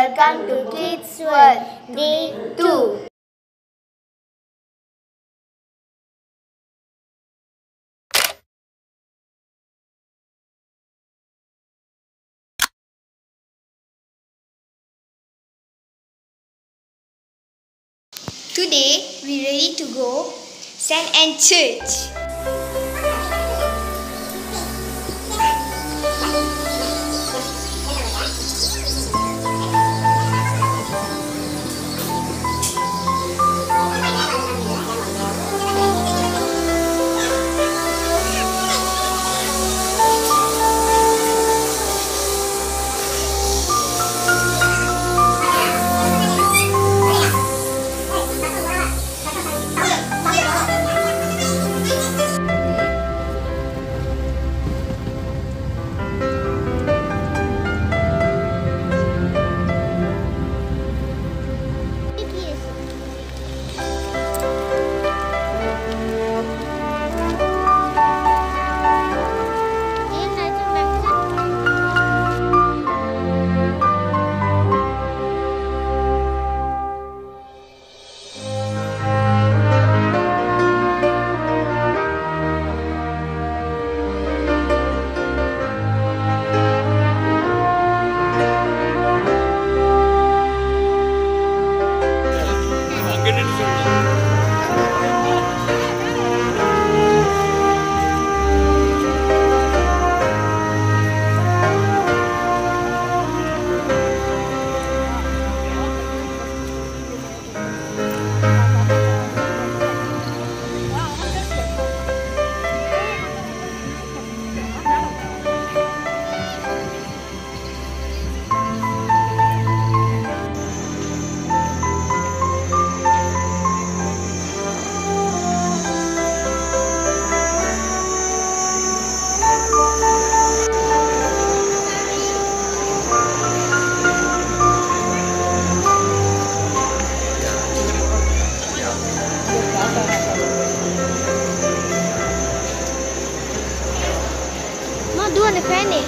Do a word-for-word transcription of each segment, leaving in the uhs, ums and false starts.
welcome to Kids World Day two. Today we ready to go Saint Anne Church. Doing the penny.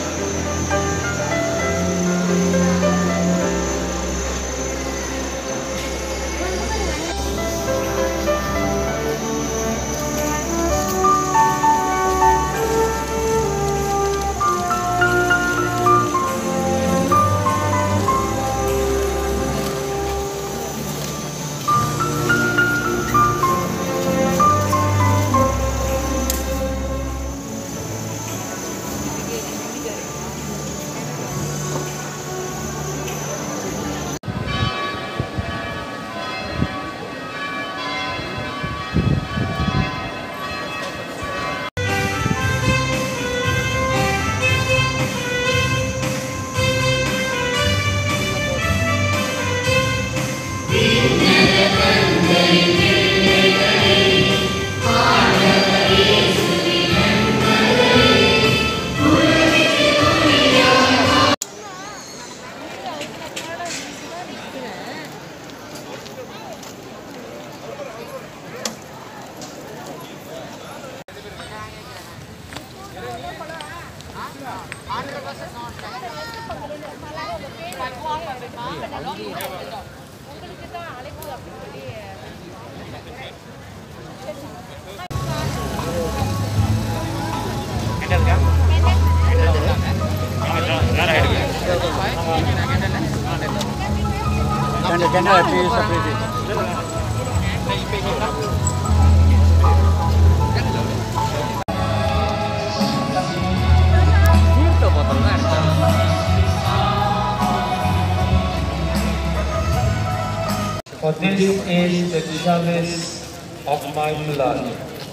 For this is the chalice of my blood,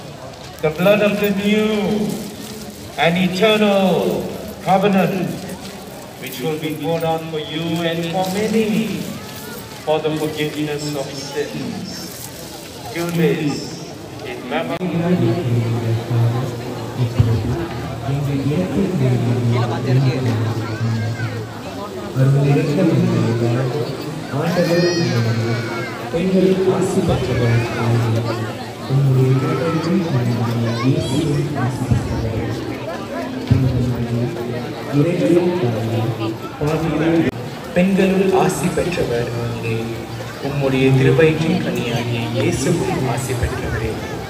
the blood of the new and eternal covenant, which will be poured out for you and for many, for the forgiveness of sins. Do this in memory. Gracias. பெண்களுள் ஆசி பெற்றவர் நீரே. உம்முடைய திருவயிற்றின் கனியாகிய இயேசுவும் ஆசி பெற்றவரே.